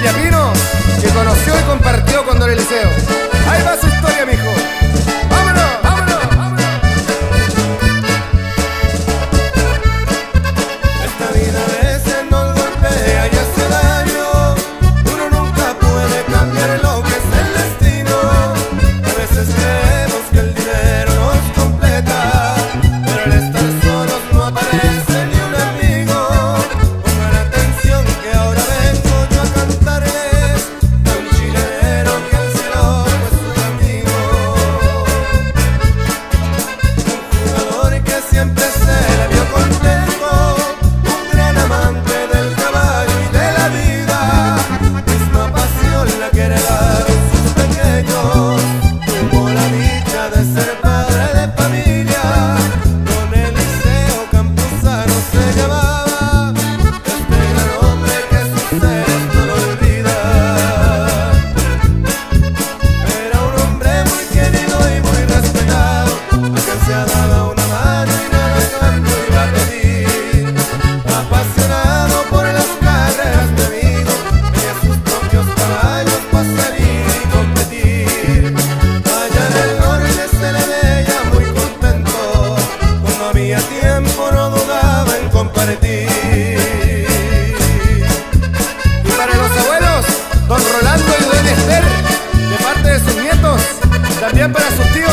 Villapino que conoció y compartió con Don Eliseo. Ahí va su historia, mijo. ¡Vámonos! ¡Vámonos! ¡Vámonos! Esta vida a veces nos golpea y hace daño. Uno nunca puede cambiar lo que es el destino. A veces creemos que el dinero nos completa, pero al estar solos no aparece ni un amigo. Pongan atención que ahora vengo yo a cantarles a un chileno que el cielo fue su amigo. Un jugador que siempre se le vio contento, un gran amante del caballo y de la vida, misma pasión la que heredaron sus pequeños. Tuvo la dicha de ser padre de familia, Don Eliseo Campuzano se llamaba. Este gran hombre que sus seres no lo olvidan. Era un hombre muy querido y muy respetado, a quien se ha dado una mano y nada a cambio iba a pedir. Apasionado por las carreras de amigo, tenía sus propios caballos para salir y competir. Allá en el norte se le veía muy contento, cuando había tiempo no dudaba en compartir. Y para los abuelos, Don Rolando y Don Esther, de parte de sus nietos, también para sus tíos.